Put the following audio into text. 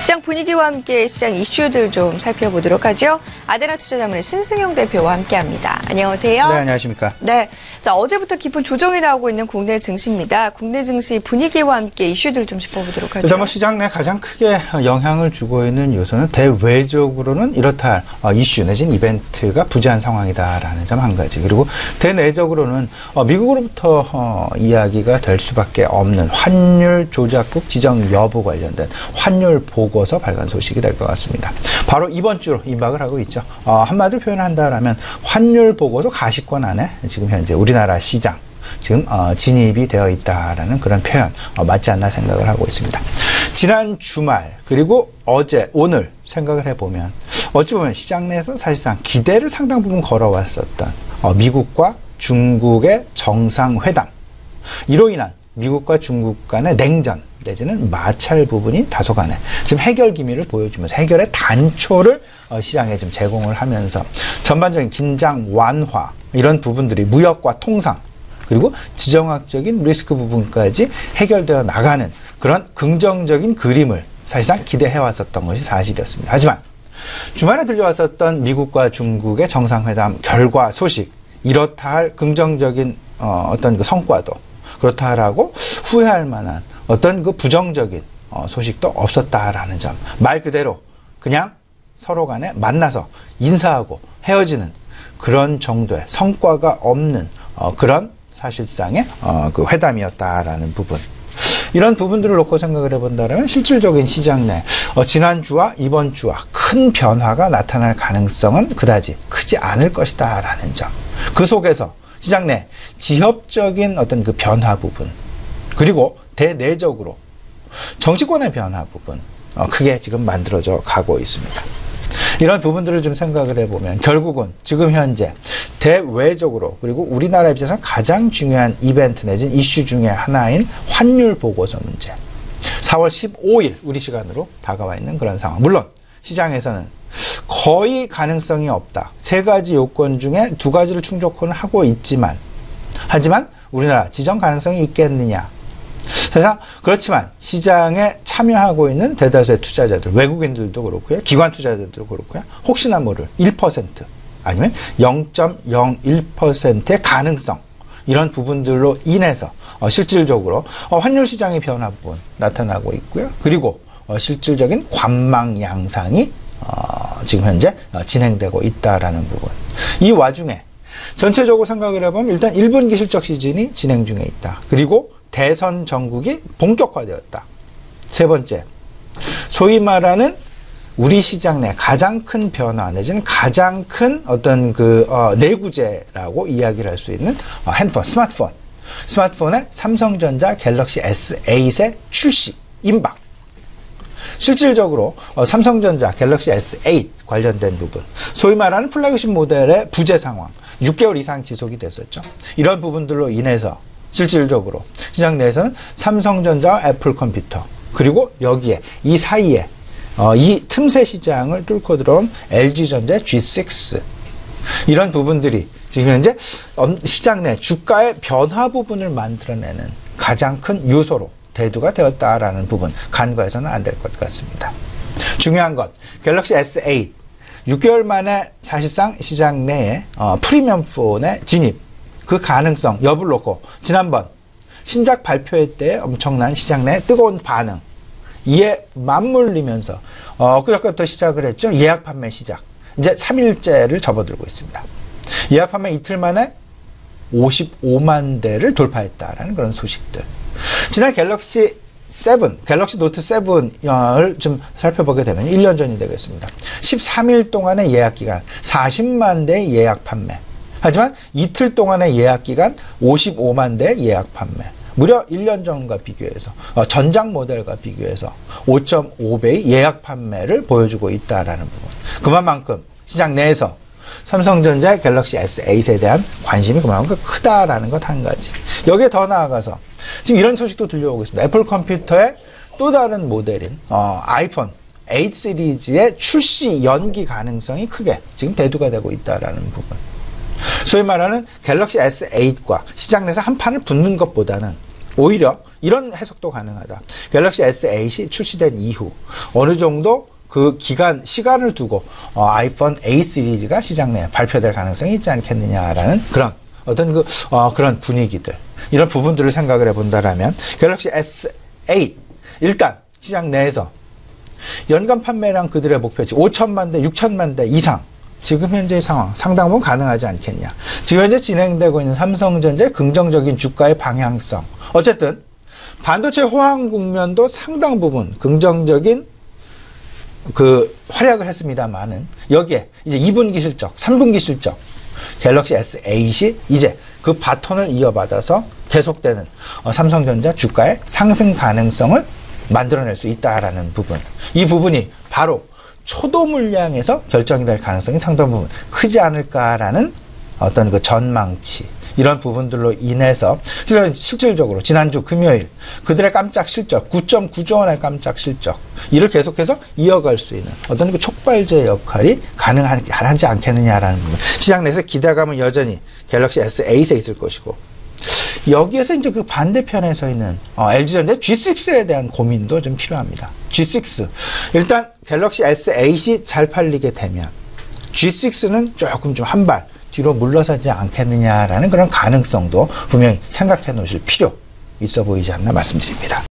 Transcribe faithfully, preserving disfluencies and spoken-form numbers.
시장 분위기와 함께 시장 이슈들 좀 살펴보도록 하죠. 아데나 투자자문의 신승용 대표와 함께합니다. 안녕하세요. 네, 안녕하십니까. 네, 자 어제부터 깊은 조정이 나오고 있는 국내 증시입니다. 국내 증시 분위기와 함께 이슈들 좀 짚어보도록 하죠. 일단 뭐 시장 내 가장 크게 영향을 주고 있는 요소는 대외적으로는 이렇다 할 이슈 내지는 이벤트가 부재한 상황이다라는 점 한 가지. 그리고 대내적으로는 미국으로부터 어, 이야기가 될 수밖에 없는 환율 조작국 지정 여부 관련된 환율 보고서 발간 소식이 될 것 같습니다. 바로 이번 주로 임박을 하고 있죠. 어, 한마디로 표현한다라면 환율 보고서 가시권 안에 지금 현재 우리나라 시장 지금 어, 진입이 되어 있다라는 그런 표현 어, 맞지 않나 생각을 하고 있습니다. 지난 주말 그리고 어제 오늘 생각을 해보면 어찌 보면 시장 내에서 사실상 기대를 상당 부분 걸어왔었던 어, 미국과 중국의 정상회담, 이로 인한 미국과 중국 간의 냉전 내지는 마찰 부분이 다소간에 지금 해결 기미를 보여주면서 해결의 단초를 어, 시장에 좀 제공을 하면서 전반적인 긴장 완화 이런 부분들이 무역과 통상 그리고 지정학적인 리스크 부분까지 해결되어 나가는 그런 긍정적인 그림을 사실상 기대해왔었던 것이 사실이었습니다. 하지만 주말에 들려왔었던 미국과 중국의 정상회담 결과 소식, 이렇다 할 긍정적인 어, 어떤 그 성과도 그렇다라고 후회할 만한 어떤 그 부정적인 어, 소식도 없었다라는 점. 말 그대로 그냥 서로 간에 만나서 인사하고 헤어지는 그런 정도의 성과가 없는 어, 그런 사실상의 어, 그 회담이었다라는 부분. 이런 부분들을 놓고 생각을 해본다면 실질적인 시장 내 어, 지난주와 이번 주와 큰 변화가 나타날 가능성은 그다지 크지 않을 것이다라는 점. 그 속에서 시장 내 지엽적인 어떤 그 변화 부분 그리고 대내적으로 정치권의 변화 부분 어, 크게 지금 만들어져 가고 있습니다. 이런 부분들을 좀 생각을 해보면 결국은 지금 현재 대외적으로 그리고 우리나라 입장에서 가장 중요한 이벤트 내지는 이슈 중에 하나인 환율 보고서 문제, 사월 십오일 우리 시간으로 다가와 있는 그런 상황. 물론 시장에서는 거의 가능성이 없다, 세 가지 요건 중에 두 가지를 충족은 하고 있지만 하지만 우리나라 지정 가능성이 있겠느냐, 사실상 그렇지만 시장에 참여하고 있는 대다수의 투자자들, 외국인들도 그렇고요, 기관 투자자들도 그렇고요, 혹시나 모를 일 퍼센트 아니면 영 점 영일 퍼센트의 가능성, 이런 부분들로 인해서 어, 실질적으로 어, 환율 시장의 변화 부분 나타나고 있고요. 그리고 어, 실질적인 관망 양상이 어, 지금 현재 어, 진행되고 있다라는 부분. 이 와중에 전체적으로 생각을 해보면 일단 일 분기 실적 시즌이 진행 중에 있다. 그리고 대선 전국이 본격화되었다. 세 번째, 소위 말하는 우리 시장 내 가장 큰 변화 내지는 가장 큰 어떤 그 어, 내구재라고 이야기를 할 수 있는 어, 핸드폰, 스마트폰. 스마트폰의 삼성전자 갤럭시 에스 에잇의 출시, 임박. 실질적으로 어, 삼성전자 갤럭시 에스 에잇 관련된 부분, 소위 말하는 플래그십 모델의 부재 상황, 육 개월 이상 지속이 됐었죠. 이런 부분들로 인해서 실질적으로 시장 내에서는 삼성전자와 애플 컴퓨터, 그리고 여기에 이 사이에 어, 이 틈새 시장을 뚫고 들어온 엘지전자 지 식스, 이런 부분들이 지금 현재 시장 내 주가의 변화 부분을 만들어내는 가장 큰 요소로 대두가 되었다라는 부분, 간과해서는 안 될 것 같습니다. 중요한 것, 갤럭시 에스 에잇 육 개월 만에 사실상 시장 내에 어, 프리미엄 폰의 진입, 그 가능성 여부를 놓고 지난번 신작 발표회 때 엄청난 시장 내 뜨거운 반응, 이에 맞물리면서 어, 그저께부터 시작을 했죠. 예약 판매 시작. 이제 삼 일째를 접어들고 있습니다. 예약 판매 이틀 만에 오십오만 대를 돌파했다라는 그런 소식들. 지난 갤럭시 칠, 갤럭시 노트 칠을 좀 살펴보게 되면 일 년 전이 되겠습니다. 십삼 일 동안의 예약 기간 사십만 대의 예약 판매. 하지만 이틀 동안의 예약 기간 오십오만 대 예약 판매. 무려 일 년 전과 비교해서 어, 전작 모델과 비교해서 오 점 오 배의 예약 판매를 보여주고 있다라는 부분. 그만큼 시장 내에서 삼성전자의 갤럭시 에스 에잇에 대한 관심이 그만큼 크다라는 것 한 가지. 여기에 더 나아가서 지금 이런 소식도 들려오고 있습니다. 애플 컴퓨터의 또 다른 모델인 어, 아이폰 에잇 시리즈의 출시 연기 가능성이 크게 지금 대두가 되고 있다라는 부분. 소위 말하는 갤럭시 에스 에잇과 시장 내에서 한 판을 붙는 것보다는 오히려 이런 해석도 가능하다. 갤럭시 에스 에잇이 출시된 이후 어느 정도 그 기간, 시간을 두고 어, 아이폰 에잇 시리즈가 시장 내에 발표될 가능성이 있지 않겠느냐라는 그런 어떤 그, 어, 그런 분위기들, 이런 부분들을 생각을 해본다라면 갤럭시 에스 에잇 일단 시장 내에서 연간 판매량 그들의 목표치 오천만 대, 육천만 대 이상, 지금 현재의 상황 상당 부분 가능하지 않겠냐. 지금 현재 진행되고 있는 삼성전자의 긍정적인 주가의 방향성, 어쨌든 반도체 호황 국면도 상당 부분 긍정적인 그 활약을 했습니다만은 여기에 이제 이 분기 실적, 삼 분기 실적, 갤럭시 에스 에잇이 이제 그 바톤을 이어받아서 계속되는 어, 삼성전자 주가의 상승 가능성을 만들어낼 수 있다라는 부분, 이 부분이 바로 초도 물량에서 결정이 될 가능성이 상당 부분 크지 않을까라는 어떤 그 전망치, 이런 부분들로 인해서 실질적으로 지난주 금요일 그들의 깜짝 실적, 구 점 구조 원의 깜짝 실적, 이를 계속해서 이어갈 수 있는 어떤 그 촉발제 역할이 가능하지 않겠느냐라는 부분, 시장 내에서 기대감은 여전히 갤럭시 에스 에잇에 있을 것이고, 여기에서 이제 그 반대편에 서 있는 어, 엘지전자 지 식스에 대한 고민도 좀 필요합니다. 지 식스 일단 갤럭시 에스 에잇이 잘 팔리게 되면 지 식스는 조금 좀 한 발 뒤로 물러서지 않겠느냐라는 그런 가능성도 분명히 생각해 놓으실 필요 있어 보이지 않나 말씀드립니다.